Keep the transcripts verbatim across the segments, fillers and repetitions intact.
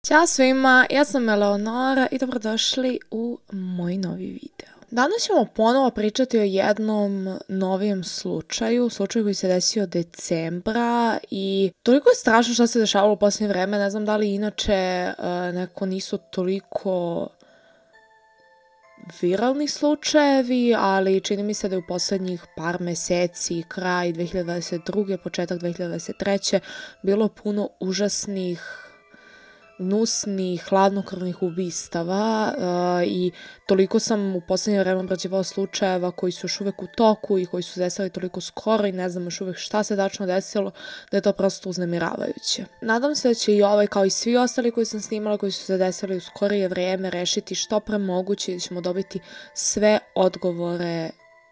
Ćao svima, ja sam Eleonora i dobrodošli u moj novi video. Danas ćemo ponovo pričati o jednom novijem slučaju, slučaju koji se desio decembra i toliko je strašno što se dešavalo u posljednje vreme, ne znam da li inače uh, neko nisu toliko viralni slučajevi, ali čini mi se da je u posljednjih par meseci, kraj dve hiljade dvadeset druge. početak dve hiljade dvadeset treće bilo puno užasnih, gnusnih, hladnokrvnih ubistava uh, i toliko sam u posljednje vreme obrađivala slučajeva koji su još uvek u toku i koji su desili toliko skoro i ne znam još uvek šta se tačno desilo, da je to prosto uznemiravajuće. Nadam se da će i ovaj, kao i svi ostali koji sam snimala, koji su se desili u skorije vrijeme, rešiti što pre moguće i da ćemo dobiti sve odgovore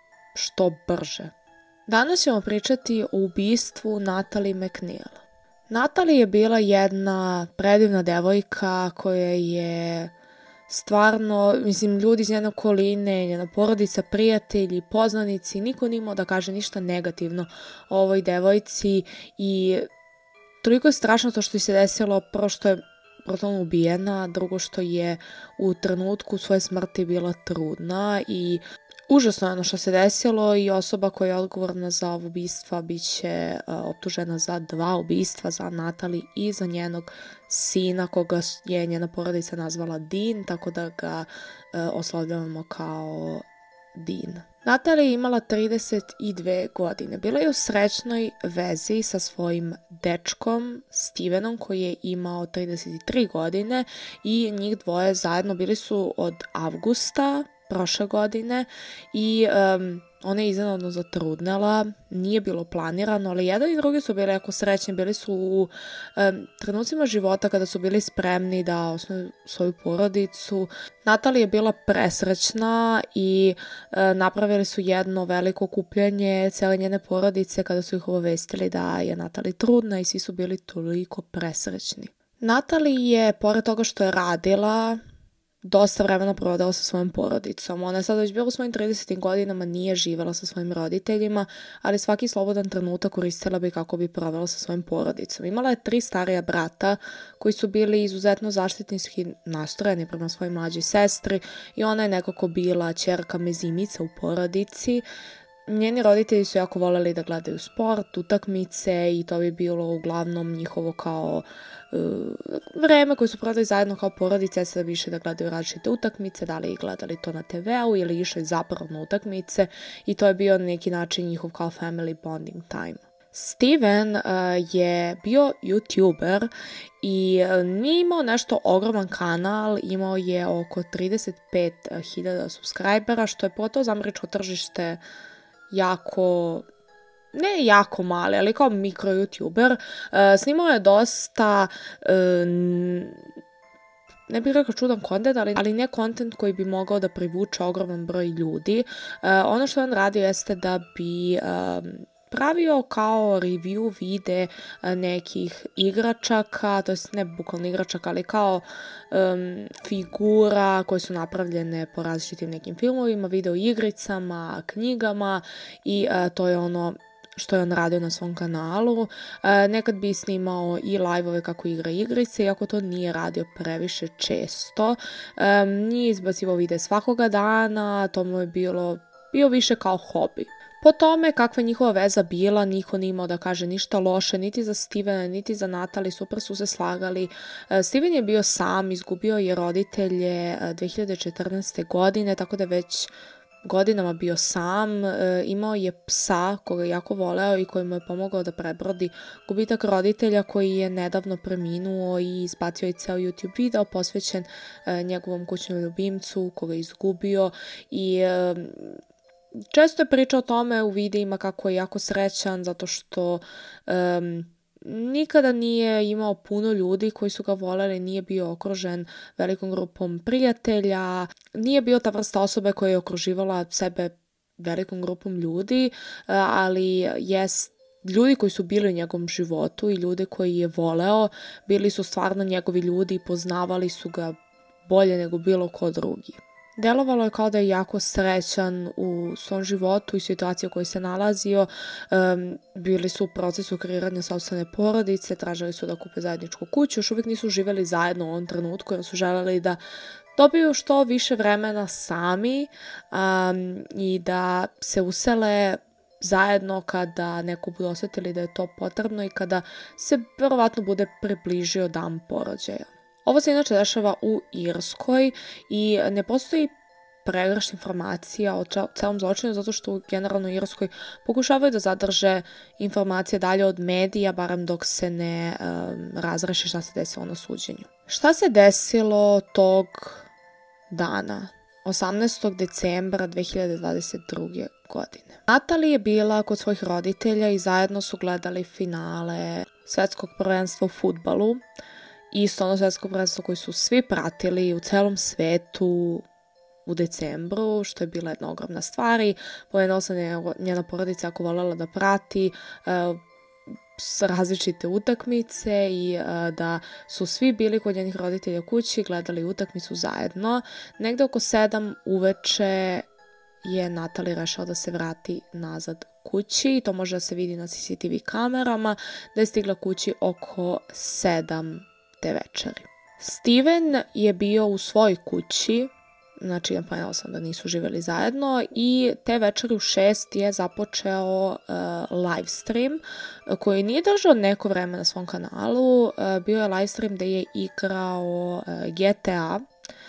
što brže. Danas ćemo pričati o ubistvu Natalie McNeil. Natalie je bila jedna predivna devojka koja je stvarno, mislim, ljudi iz njene okoline, njena porodica, prijatelji, poznanici, niko nije imao da kaže ništa negativno o ovoj devojci i toliko je strašno to što je se desilo, prvo što je brutalno ubijena, drugo što je u trenutku svoje smrti bila trudna i užasno je ono što se desilo i osoba koja je odgovorna za ovo ubistva bit će uh, optužena za dva ubistva, za Natalie i za njenog sina koga je njena porodica nazvala Dean, tako da ga uh, oslovljavamo kao Dean. Natalie je imala trideset dve godine. Bila je u srećnoj vezi sa svojim dečkom Stevenom koji je imao trideset tri godine i njih dvoje zajedno bili su od avgusta prošle godine i um, ona je iznenadno zatrudnela, nije bilo planirano, ali jedan i drugi su bili jako srećni, bili su u um, trenucima života kada su bili spremni da osnuju svoju porodicu. Natalie je bila presrećna i uh, napravili su jedno veliko okupljanje cele njene porodice kada su ih obavestili da je Natalie trudna i svi su bili toliko presrećni. Natalie je, pored toga što je radila, dosta vremena provodila sa svojom porodicom. Ona je sada već bila u svojim tridesetim godinama, nije živela sa svojim roditeljima, ali svaki slobodan trenutak koristila bi kako bi provela sa svojim porodicom. Imala je tri starija brata koji su bili izuzetno zaštitnički nastrojeni prema svojoj mlađoj sestri i ona je nekako bila ćerka mezimica u porodici. Njeni roditelji su jako voljeli da gledaju sport, utakmice i to bi bilo uglavnom njihovo kao uh, vreme koje su prodali zajedno kao porodice, sada bi išli da gledaju različite utakmice, da li ih gledali to na te veu ili išli zapravo na utakmice i to je bio neki način njihov kao family bonding time. Steven uh, je bio YouTuber i uh, nije imao nešto ogroman kanal, imao je oko trideset pet hiljada subscribera, što je pogotovo za američko tržište jako, ne jako mali, ali kao mikro YouTuber. Uh, snimao je dosta, uh, ne bih rekao čudan kontent, ali, ali ne kontent koji bi mogao da privuče ogroman broj ljudi. Uh, ono što on radio jeste da bi um, pravio kao review vide nekih igračaka, to jest ne bukvalno igračaka, ali kao um, figura koje su napravljene po različitim nekim filmovima, video igricama, knjigama i uh, to je ono što je on radio na svom kanalu. Uh, nekad bi snimao i live-ove kako igra igrice, iako to nije radio previše često. Um, nije izbacivao videe svakoga dana, to mu je bilo, bio više kao hobi. Po tome kakva je njihova veza bila, niko nije imao da kaže ništa loše, niti za Stevena, niti za Natalie, super su se slagali. Steven je bio sam, izgubio je roditelje dve hiljade četrnaeste. godine, tako da je već godinama bio sam, imao je psa koga je jako voleo i koji mu je pomogao da prebrodi gubitak roditelja koji je nedavno preminuo i izbacio je ceo YouTube video posvećen njegovom kućnom ljubimcu koga je izgubio i često je pričao o tome u videima kako je jako srećan zato što um, nikada nije imao puno ljudi koji su ga voleli, nije bio okružen velikom grupom prijatelja, nije bio ta vrsta osobe koja je okruživala sebe velikom grupom ljudi, ali jest ljudi koji su bili u njegovom životu i ljudi koji je voleo, bili su stvarno njegovi ljudi i poznavali su ga bolje nego bilo ko drugi. Delovalo je kao da je jako srećan u svom životu i situaciji u kojoj se nalazio. Um, bili su u procesu kreiranja sopstvene porodice, tražili su da kupe zajedničku kuću, još uvijek nisu živjeli zajedno u ovom trenutku jer su želeli da dobiju što više vremena sami um, i da se usele zajedno kada neko bude osjetili da je to potrebno i kada se verovatno bude približio dan porođaja. Ovo se inače dešava u Irskoj i ne postoji pregršt informacija o celom zločinu zato što generalno u Irskoj pokušavaju da zadrže informacije dalje od medija, barem dok se ne um, razreši šta se desilo na suđenju. Šta se desilo tog dana, osamnaestog decembra dve hiljade dvadeset druge. godine? Natalie je bila kod svojih roditelja i zajedno su gledali finale svetskog prvenstva u fudbalu. Isto ono svetsko prvenstvo koje su svi pratili u celom svetu u decembru, što je bila jedna ogromna stvar i pomenula sam njena porodica ako voljela da prati uh, različite utakmice i uh, da su svi bili kod njenih roditelja kući, gledali utakmicu zajedno. Negde oko sedam uveče je Natalie rešao da se vrati nazad kući i to može da se vidi na C C T V kamerama, da je stigla kući oko sedam te večeri. Steven je bio u svojoj kući, znači napomenula sam da nisu živjeli zajedno i te večeri u šest je započeo uh, live stream koji nije držao neko vreme na svom kanalu. Uh, bio je live stream gde je igrao uh, G T A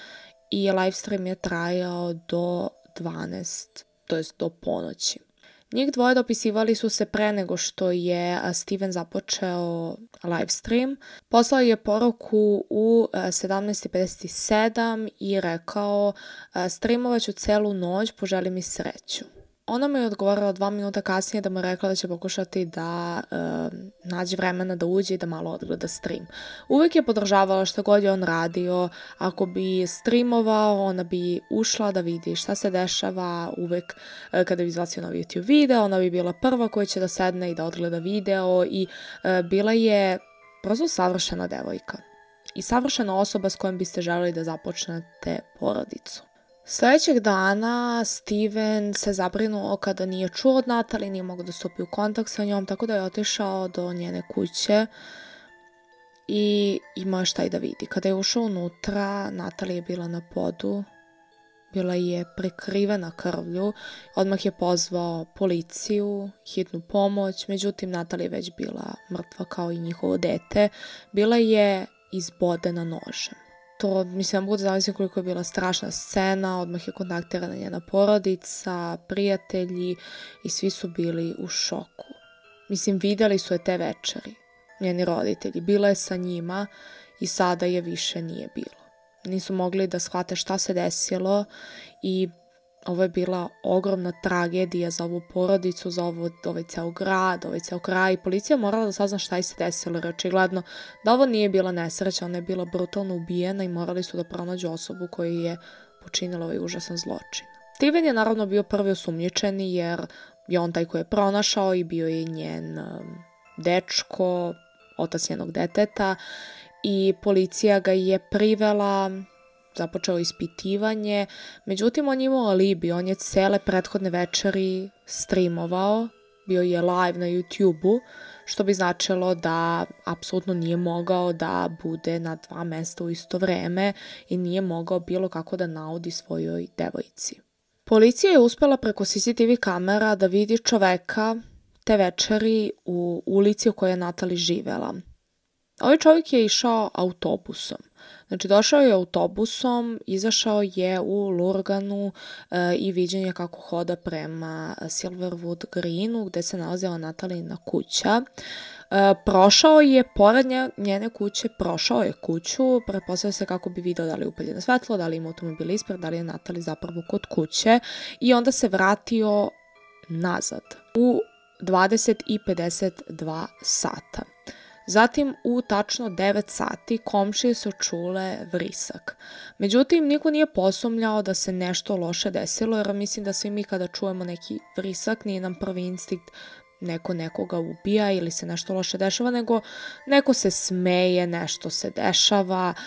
i live stream je trajao do dvanaest, to jest do ponoći. Njih dvoje dopisivali su se pre nego što je Steven započeo live stream. Poslao je poruku u sedamnaest pedeset sedam i rekao streamovat ću celu noć, poželi mi sreću. Ona mu je odgovorila dva minuta kasnije da mu je rekla da će pokušati da e, nađe vremena da uđe i da malo odgleda stream. Uvijek je podržavala šta god je on radio. Ako bi streamovao, ona bi ušla da vidi šta se dešava. Uvijek e, kada bi izbacio novi YouTube video, ona bi bila prva koja će da sedne i da odgleda video i e, bila je prosto savršena devojka. I savršena osoba s kojom biste želeli da započnete porodicu. Sljedećeg dana Steven se zabrinuo kada nije čuo od Natalie, nije mogao da stupi u kontakt sa njom, tako da je otišao do njene kuće i imao je šta i da vidi. Kada je ušao unutra, Natalie je bila na podu, bila je prekrivena krvlju, odmah je pozvao policiju, hitnu pomoć, međutim Natalie je već bila mrtva kao i njihovo dete, bila je izbodena nožem. To, mislim, mogu da zamislim koliko je bila strašna scena, odmah je kontaktirana njena porodica, prijatelji i svi su bili u šoku. Mislim, vidjeli su je te večeri, njeni roditelji, bila je sa njima i sada je više nije bilo. Nisu mogli da shvate šta se desilo i ovo je bila ogromna tragedija za ovu porodicu, za ovo, ovaj ceo grad, ovaj ceo kraj. Policija morala da sazna šta je se desilo, jer očigledno da ovo nije bila nesreća, ona je bila brutalno ubijena i morali su da pronađu osobu koja je počinila ovaj užasan zločin. Steven je naravno bio prvi osumnjičeni jer je on taj koji je pronašao i bio je njen um, dečko, otac njenog deteta i policija ga je privela, započeo ispitivanje, međutim on je imao alibi, on je cele prethodne večeri streamovao, bio je live na YouTube-u, što bi značilo da apsolutno nije mogao da bude na dva mesta u isto vreme i nije mogao bilo kako da naudi svojoj devojci. Policija je uspela preko C C T V kamera da vidi čoveka te večeri u ulici u kojoj je Natalie živela. Ovaj čovjek je išao autobusom. Znači, došao je autobusom, izašao je u Lurganu e, i viđen je kako hoda prema Silverwood Greenu, gde se nalazila Natalijina kuća. E, prošao je, pored njene kuće, prošao je kuću, pretpostavlja se kako bi video da li je upaljeno svetlo, da li ima automobil ispred, da li je Natalie zapravo kod kuće i onda se vratio nazad u dvadeset i pedeset dva sata. Zatim u tačno devet sati komšije su čule vrisak. Međutim, niko nije posumnjao da se nešto loše desilo, jer mislim da svi mi kada čujemo neki vrisak nije nam prvi instinkt neko nekoga ubija ili se nešto loše dešava, nego neko se smeje, nešto se dešava.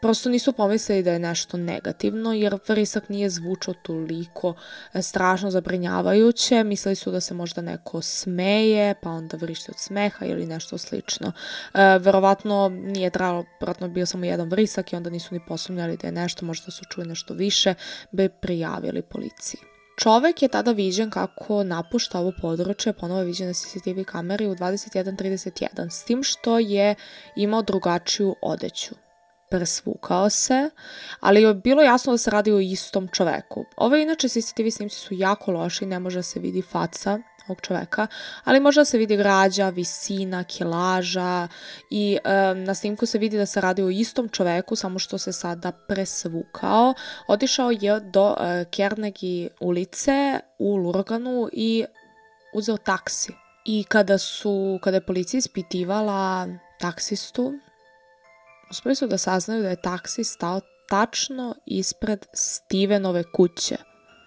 prosto nisu pomislili da je nešto negativno, jer vrisak nije zvučao toliko strašno zabrinjavajuće. Mislili su da se možda neko smeje, pa onda vrišti od smeha ili nešto slično. E, verovatno nije trajalo, verovatno bio samo jedan vrisak i onda nisu ni posumnjali da je nešto, možda su čuli nešto više, bi prijavili policiji. Čovek je tada viđen kako napušta ovo područje, ponovo je viđen na C C T V kameri u dvadeset jedan trideset jedan, s tim što je imao drugačiju odeću. Presvukao se, ali je bilo jasno da se radi o istom čoveku. Ove inače C C T V snimci su jako loši, ne može da se vidi faca ovog čoveka, ali može da se vidi građa, visina, kilaža i e, na snimku se vidi da se radi o istom čoveku, samo što se sada presvukao. Otišao je do e, Carnegie ulice u Lurganu i uzeo taksi. I kada su, kada je policija ispitivala taksistu, uspeli su da saznaju da je taksi stao tačno ispred Stevenove kuće.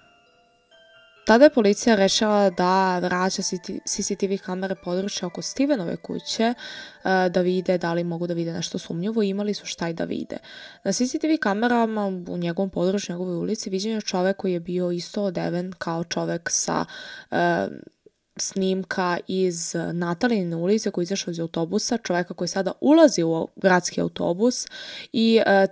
Tada je policija rešila da vraća C C T V kamere područja oko Stevenove kuće da vide da li mogu da vide nešto sumnjivo i imali su šta i da vide. Na C C T V kamerama u njegovom području, njegovoj ulici, viđen je čovek koji je bio isto odeven kao čovek sa uh, snimka iz Natalijine ulice koji je izašao iz autobusa, čoveka koji sada ulazi u gradski autobus i uh,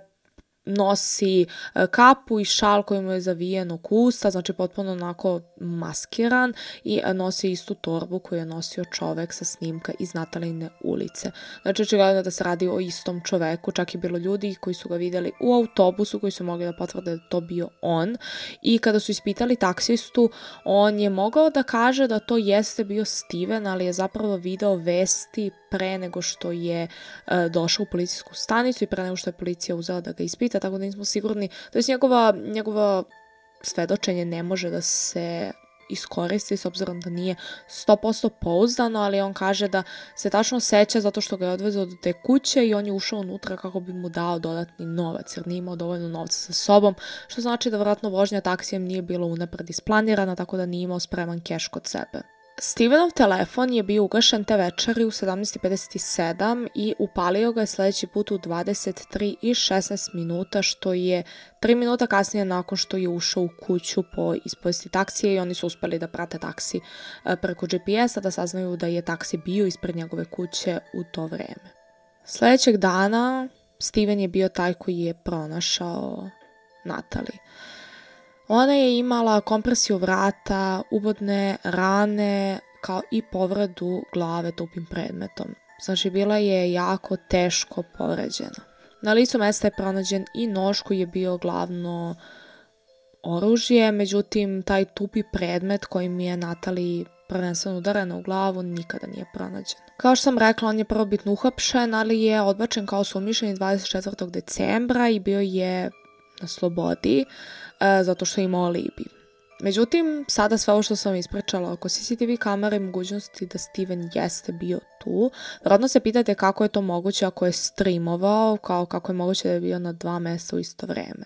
nosi kapu i šal koji mu je zavijen oko usta, znači potpuno onako maskiran i nosi istu torbu koju je nosio čovek sa snimka iz Natalijine ulice. Znači očigledno da se radi o istom čoveku, čak je bilo ljudi koji su ga videli u autobusu koji su mogli da potvrde da to bio on i kada su ispitali taksistu, on je mogao da kaže da to jeste bio Steven, ali je zapravo video vesti pre nego što je uh, došao u policijsku stanicu i pre nego što je policija uzela da ga ispita, tako da nismo sigurni, to je njegova, njegova svedočenje ne može da se iskoristi s obzirom da nije sto posto pouzdano, ali on kaže da se tačno seća zato što ga je odvezao do te kuće i on je ušao unutra kako bi mu dao dodatni novac, jer nije imao dovoljno novca sa sobom, što znači da vjerojatno vožnja taksijem nije bilo unapred isplanirana, tako da nije imao spreman keš kod sebe. Stevenov telefon je bio ugašen te večeri u sedamnaest pedeset sedam i upalio ga je sledeći put u dvadeset tri i šesnaest minuta, što je tri minuta kasnije nakon što je ušao u kuću po ispovesti taksije i oni su uspeli da prate taksi preko G P S-a, da saznaju da je taksi bio ispred njegove kuće u to vreme. Sledećeg dana Steven je bio taj koji je pronašao Natalie. Ona je imala kompresiju vrata, ubodne rane, kao i povredu glave tupim predmetom. Znači, bila je jako teško povređena. Na licu mesta je pronađen i nož koji je bio glavno oružje, međutim, taj tupi predmet kojim je Natalie prvenstveno udarena u glavu nikada nije pronađen. Kao što sam rekla, on je prvobitno uhapšen, ali je odbačen kao osumnjičeni dvadeset četvrtog decembra i bio je na slobodi, e, zato što je imao alibi. Međutim, sada sve ovo što sam ispričala oko C C T V kamere i mogućnosti da Steven jeste bio tu, vjerojatno se pitate kako je to moguće ako je streamovao, kao kako je moguće da je bio na dva mesta u isto vreme.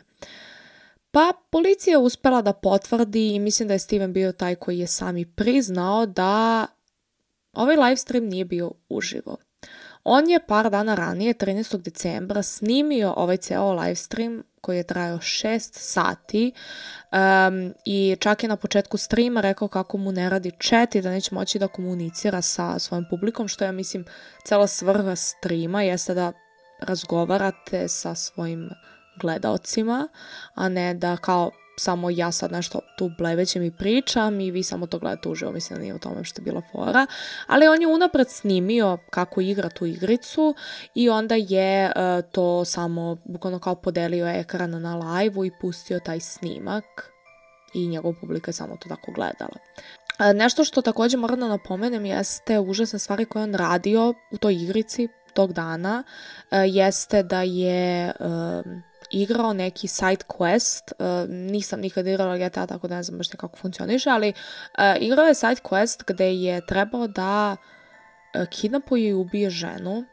Pa, policija je uspela da potvrdi i mislim da je Steven bio taj koji je sami priznao da ovaj live stream nije bio uživo. On je par dana ranije, trinaestog decembra, snimio ovaj ceo live stream koji je trajao šest sati um, i čak je na početku streama rekao kako mu ne radi chat i da neće moći da komunicira sa svojim publikom, što ja mislim cela svrha streama jeste da razgovarate sa svojim gledaocima, a ne da kao samo ja sad nešto tu blevećem i pričam i vi samo to gledate uživo, mislim da nije u tome što je bila fora, ali on je unapred snimio kako igra tu igricu i onda je uh, to samo bukvalno kao podelio ekran na live-u i pustio taj snimak i njegova publika je samo to tako gledala. Uh, nešto što također moram da napomenem jeste užasne stvari koje on radio u toj igrici tog dana, uh, jeste da je Uh, igrao neki side quest, uh, nisam nikad igrala G T A, tako da ne znam baš kako funkcioniše, ali uh, igrao je side quest gde je trebao da uh, kidnapuje i ubije ženu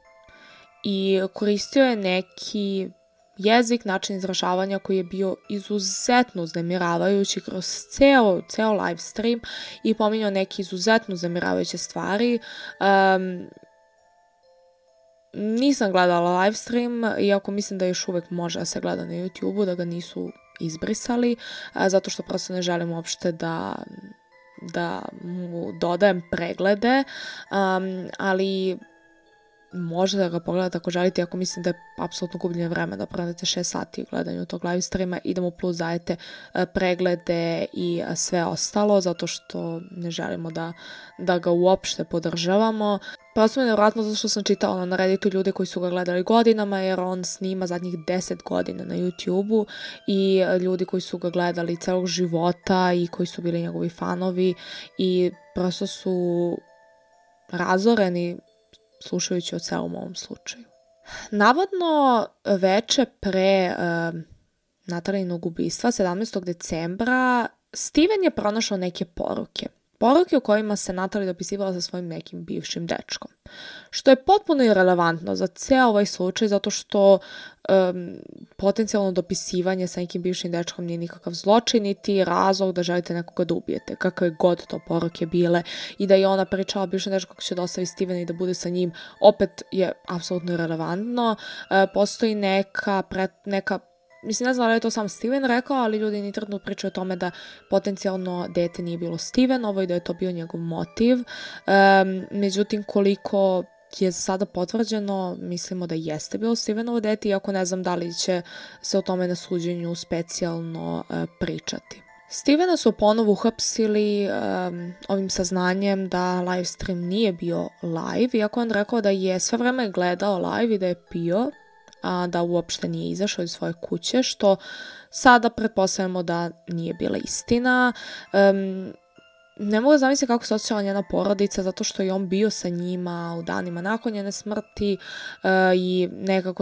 i koristio je neki jezik, način izražavanja koji je bio izuzetno uznemiravajući kroz ceo, ceo live stream i pominjao neke izuzetno uznemiravajuće stvari. Um, Nisam gledala live stream, iako mislim da još uvek može da se gleda na YouTube-u, da ga nisu izbrisali, zato što prosto ne želim uopšte da da mu dodajem preglede, um, ali možete da ga pogledate ako želite, ako mislim da je apsolutno gubljenje vremena da prodate šest sati u gledanju tog live streama i da mu plus dajete preglede i sve ostalo, zato što ne želimo da, da ga uopšte podržavamo. Prosto mi je nevjerojatno zato što sam čitala na Redditu ljude koji su ga gledali godinama, jer on snima zadnjih deset godina na YouTube-u, i ljudi koji su ga gledali celog života i koji su bili njegovi fanovi i prosto su razoreni slušajući o celom ovom slučaju. Navodno veče pre uh, Natalijinog ubistva, sedamnaestog decembra, Steven je pronašao neke poruke. Poruke u kojima se Natalie dopisivala sa svojim nekim bivšim dečkom. Što je potpuno irelevantno za ceo ovaj slučaj, zato što um, potencijalno dopisivanje sa nekim bivšim dečkom nije nikakav zločin, niti razlog da želite nekoga da ubijete, kakve god to poruke bile, i da je ona pričala bivšem dečku kako će da ostavi Stevena i da bude sa njim, opet je apsolutno irelevantno. Uh, postoji neka, pret, neka Mislim, ne znam da li je to sam Steven rekao, ali ljudi internetno pričaju o tome da potencijalno dete nije bilo Stevenovo i da je to bio njegov motiv. Um, međutim, koliko je sada potvrđeno, mislimo da jeste bilo Stevenovo dete, iako ne znam da li će se o tome na suđenju specijalno uh, pričati. Stevena su ponovo uhapsili um, ovim saznanjem da live stream nije bio live, iako on rekao da je sve vreme gledao live i da je pio, a da uopšte nije izašao iz svoje kuće, što sada pretpostavljamo da nije bila istina. Um, ne mogu da zamisliti kako se osjećala njena porodica, zato što je on bio sa njima u danima nakon njene smrti uh, i nekako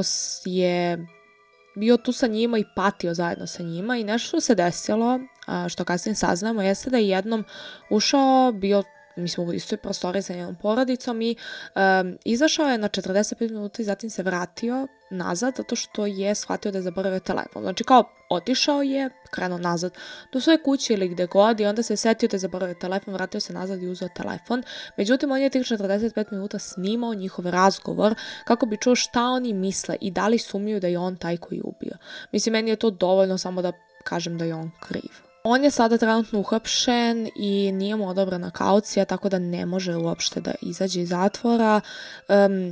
je bio tu sa njima i patio zajedno sa njima, i nešto što se desilo, uh, što kasnije saznamo, jeste da je jednom ušao, bio mislim u istoj prostoriji sa njenom porodicom i um, izašao je na četrdeset pet minuta i zatim se vratio nazad zato što je shvatio da je zaboravio telefon. Znači kao otišao je, krenuo nazad do svoje kuće ili gde god i onda se setio da je zaboravio telefon, vratio se nazad i uzeo telefon. Međutim, on je tih četrdeset pet minuta snimao njihov razgovor kako bi čuo šta oni misle i da li sumnjuju da je on taj koji je ubio. Mislim, meni je to dovoljno samo da kažem da je on kriv. On je sada trenutno uhapšen i nije mu odobrena kaucija, tako da ne može uopšte da izađe iz zatvora. Um,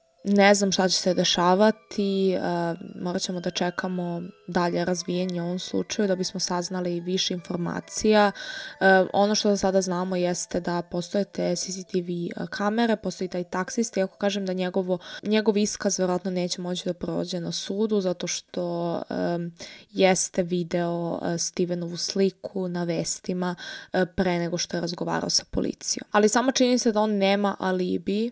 ne znam šta će se dešavati, uh, morat ćemo da čekamo dalje razvijenje u ovom slučaju da bismo saznali više informacija. Uh, ono što za sada znamo jeste da postoje te C C T V kamere, postoji taj taksist, iako kažem da njegovo, njegov iskaz verovatno neće moći da prođe na sudu, zato što um, jeste video uh, Stevenovu sliku na vestima uh, pre nego što je razgovarao sa policijom. Ali samo čini se da on nema alibi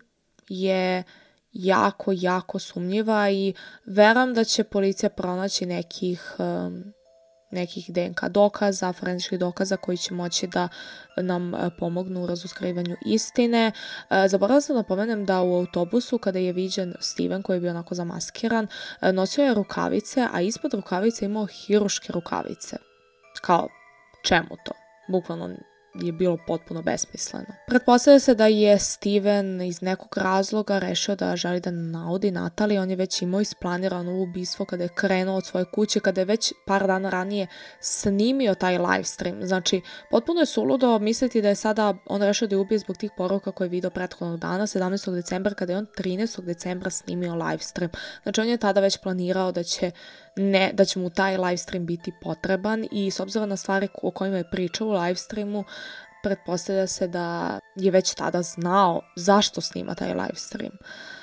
je jako, jako sumnjiva i verujem da će policija pronaći nekih, um, nekih D N K dokaza, forenzičkih dokaza koji će moći da nam uh, pomognu u razotkrivanju istine. Uh, zaboravila sam da pomenem da u autobusu kada je viđen Steven, koji je bio onako zamaskiran, uh, nosio je rukavice, a ispod rukavice imao hiruške rukavice. Kao, čemu to? Bukvalno je bilo potpuno besmisleno. Pretpostavlja se da je Steven iz nekog razloga rešio da želi da naudi Natalie. On je već imao isplanirano ubistvo kada je krenuo od svoje kuće, kada je već par dana ranije snimio taj live stream. Znači, potpuno je suludo misliti da je sada on rešio da je ubije zbog tih poruka koje je video prethodnog dana, sedamnaestog decembra, kada je on trinaestog decembra snimio live stream. Znači, on je tada već planirao da će ne, da će mu taj live stream biti potreban i s obzirom na stvari o kojima je pričao u live streamu, pretpostavlja se da je već tada znao zašto snima taj live stream.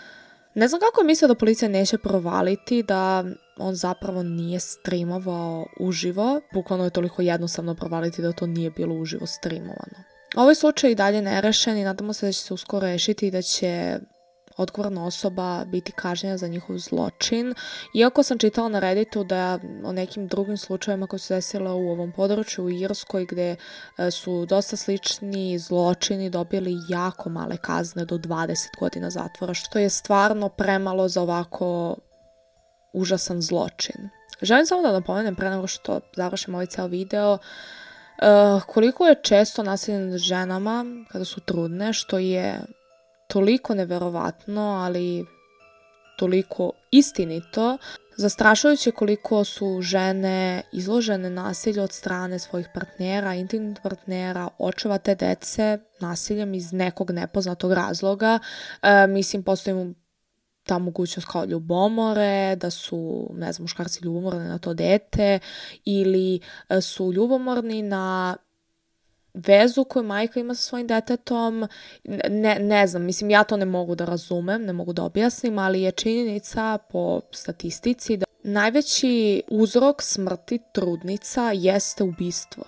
Ne znam kako je mislio da policija neće provaliti da on zapravo nije streamovao uživo. Bukvalno je toliko jednostavno provaliti da to nije bilo uživo streamovano. Ovaj slučaj je i dalje nerešen i nadamo se da će se uskoro rešiti i da će odgovorna osoba biti kažnjena za njihov zločin. Iako sam čitala na Redditu da o nekim drugim slučajevima koji su desile u ovom području u Irskoj gde su dosta slični zločini dobili jako male kazne do dvadeset godina zatvora, što je stvarno premalo za ovako užasan zločin. Želim samo da napomenem pre nego što završim ovaj ceo video uh, koliko je često nasilje nad ženama kada su trudne, što je toliko neverovatno, ali toliko istinito. Zastrašujuće koliko su žene izložene nasilju od strane svojih partnera, intimnih partnera, očeva te dece, nasiljem iz nekog nepoznatog razloga. E, mislim, postoji ta mogućnost kao ljubomore, da su, ne znam, muškarci ljubomorni na to dete ili su ljubomorni na vezu koju majka ima sa svojim detetom. Ne, ne znam, mislim, ja to ne mogu da razumem, ne mogu da objasnim, ali je činjenica po statistici da najveći uzrok smrti trudnica jeste ubistvo.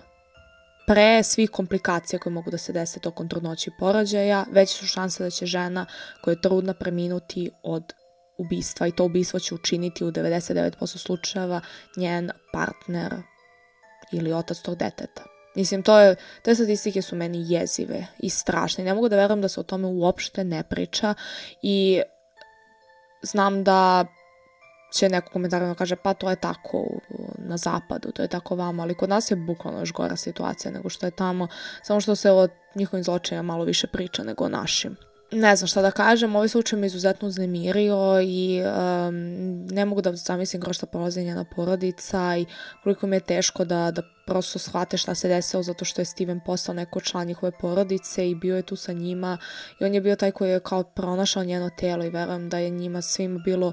Pre svih komplikacija koje mogu da se dese tokom trudnoće i porođaja, veće su šanse da će žena koja je trudna preminuti od ubistva i to ubistvo će učiniti u devedeset devet posto slučajeva njen partner ili otac tog deteta. Mislim, to je, te statistike su meni jezive i strašne. Ne mogu da verujem da se o tome uopšte ne priča i znam da će neko komentarno kaže pa to je tako na zapadu, to je tako vamo, ali kod nas je bukvalno još gora situacija nego što je tamo, samo što se o njihovim zločinima malo više priča nego o našim. Ne znam šta da kažem, ovaj slučaj me izuzetno uznemirio i um, ne mogu da zamislim kroz šta prolazi njena porodica i koliko mi je teško da, da prosto shvate šta se desilo zato što je Steven postao neko član njihove porodice i bio je tu sa njima i on je bio taj koji je kao pronašao njeno telo i verujem da je njima svima bilo,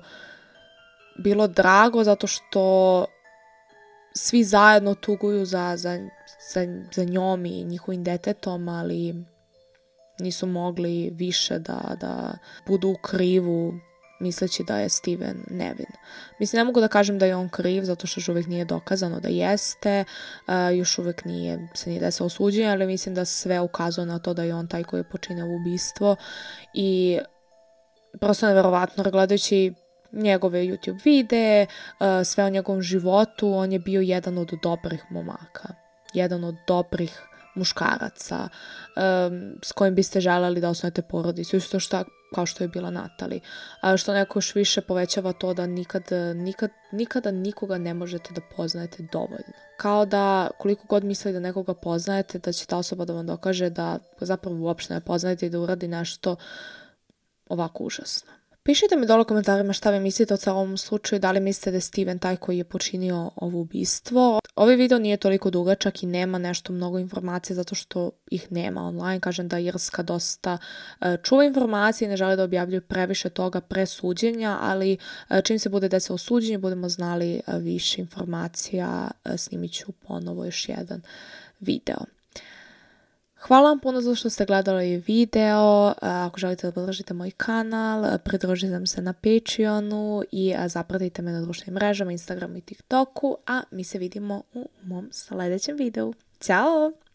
bilo drago zato što svi zajedno tuguju za, za, za, za njom i njihovim detetom, ali nisu mogli više da, da budu u krivu misleći da je Steven nevin. Mislim, ne mogu da kažem da je on kriv zato što još uvijek nije dokazano da jeste, uh, još uvijek nije, se nije desilo suđenje, ali mislim da sve ukazuje na to da je on taj koji je počinio ubistvo i prosto neverovatno gledajući njegove YouTube videe, uh, sve o njegovom životu, on je bio jedan od dobrih momaka, jedan od dobrih muškaraca um, s kojim biste želeli da osnovete porodicu, isto što kao što je bila Natalie. A što neko još više povećava to da nikad, nikad, nikada nikoga ne možete da poznajete dovoljno. Kao da koliko god mislili da nekoga poznajete, da će ta osoba da vam dokaže da zapravo uopšte ne poznajete i da uradi nešto ovako užasno. Pišite mi dole u komentarima šta vi mislite o celom slučaju, da li mislite da je Steven taj koji je počinio ovo ubistvo. Ovaj video nije toliko dugačak i nema nešto mnogo informacija zato što ih nema online. Kažem da Irska dosta uh, čuva informacije i ne žele da objavljuju previše toga pre suđenja, ali uh, čim se bude desilo suđenje budemo znali uh, više informacija, uh, snimit ću ponovo još jedan video. Hvala vam puno za što ste gledali video, ako želite da podržite moj kanal, pridružite nam se na Patreonu i zapratite me na društvenim mrežama, Instagramu i TikToku, a mi se vidimo u mom sljedećem videu. Ćao!